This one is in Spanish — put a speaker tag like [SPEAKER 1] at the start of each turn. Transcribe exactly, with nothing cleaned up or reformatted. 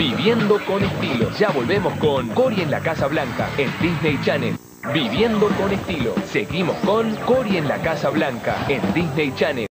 [SPEAKER 1] Viviendo con estilo. Ya volvemos con Cory en la Casa Blanca en Disney Channel. Viviendo con estilo. Seguimos con Cory en la Casa Blanca en Disney Channel.